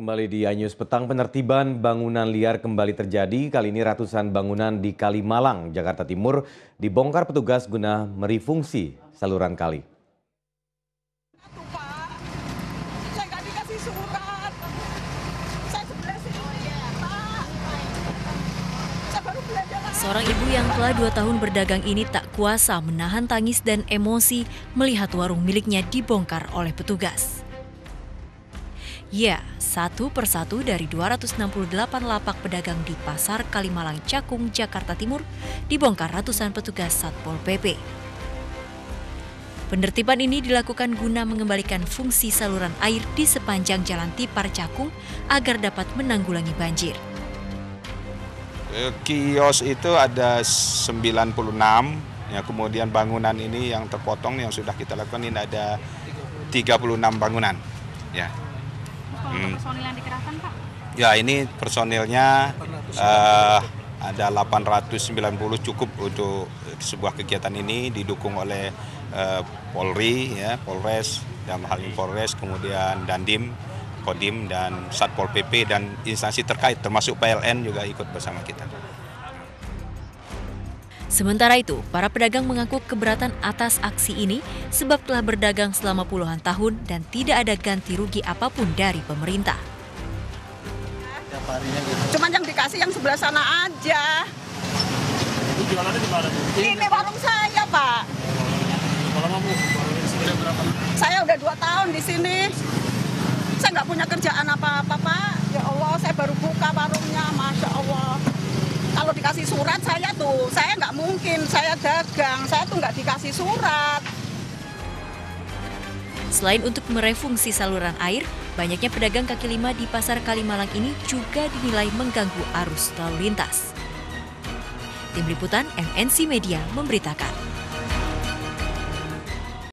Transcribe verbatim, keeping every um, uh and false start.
Kembali di iNews Petang, penertiban bangunan liar kembali terjadi. Kali ini ratusan bangunan di Kalimalang, Jakarta Timur dibongkar petugas guna merifungsi saluran kali. Seorang ibu yang telah dua tahun berdagang ini tak kuasa menahan tangis dan emosi melihat warung miliknya dibongkar oleh petugas. Ya, satu persatu dari dua ratus enam puluh delapan lapak pedagang di Pasar Kalimalang Cakung, Jakarta Timur dibongkar ratusan petugas Satpol P P. Penertiban ini dilakukan guna mengembalikan fungsi saluran air di sepanjang Jalan Tipar Cakung agar dapat menanggulangi banjir. Kios itu ada sembilan puluh enam, ya, kemudian bangunan ini yang terpotong yang sudah kita lakukan ini ada tiga puluh enam bangunan. Ya. Kalau personil yang dikerahkan, Pak? Ya, ini personilnya uh, ada delapan ratus sembilan puluh cukup untuk sebuah kegiatan ini, didukung oleh uh, Polri, ya, Polres, dalam hal ini Polres, kemudian Dandim, Kodim, dan Satpol P P, dan instansi terkait termasuk P L N juga ikut bersama kita. Sementara itu, para pedagang mengaku keberatan atas aksi ini sebab telah berdagang selama puluhan tahun dan tidak ada ganti rugi apapun dari pemerintah. Cuman yang dikasih yang sebelah sana aja. Itu jualannya di mana? Ini warung saya, Pak. Kalau kamu, warungnya sudah berapa? Saya udah dua tahun di sini. Saya nggak punya kerjaan apa-apa, Pak. Ya Allah, saya baru buka warungnya, Masya Allah. Kalau dikasih surat saya tuh, saya nggak mungkin, saya dagang, saya tuh nggak dikasih surat. Selain untuk merefungsi saluran air, banyaknya pedagang kaki lima di Pasar Kalimalang ini juga dinilai mengganggu arus lalu lintas. Tim Liputan M N C Media memberitakan.